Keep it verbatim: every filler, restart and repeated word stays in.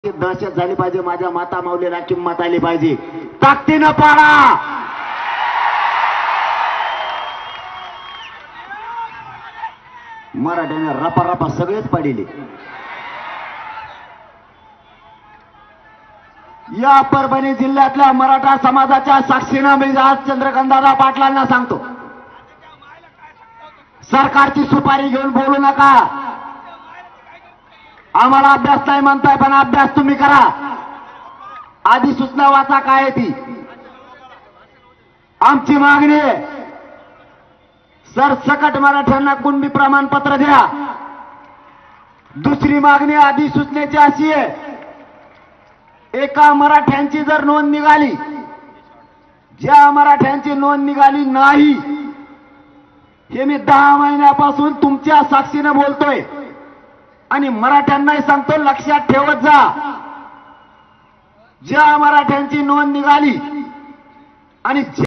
दहशत झाली पाहिजे, माझ्या माता माऊलीला किंमत आली पाहिजे. ताकदीनं पाडा. मराठ्याने रपा रपा सगळेच पाडिले. या परभणी जिल्ह्यातल्या मराठा समाजाच्या साक्षीनं मी आज चंद्रकांतदादा पाटलांना सांगतो, सरकारची सुपारी घेऊन बोलू नका. आम्हाला अभ्यास नाही म्हणताय, पण अभ्यास तुम्ही करा. आधी सूचना वाचा काय ती. आमची मागणी आहे, सरसकट मराठ्यांना कुणबी प्रमाणपत्र द्या. दुसरी मागणी अधिसूचनेची अशी आहे, एका मराठ्यांची जर नोंद निघाली, ज्या मराठ्यांची नोंद निघाली नाही, हे मी दहा महिन्यापासून तुमच्या साक्षीनं बोलतोय आणि मराठ्यांनाही सांगतो, लक्षात ठेवत जा. ज्या मराठ्यांची नोंद निघाली आणि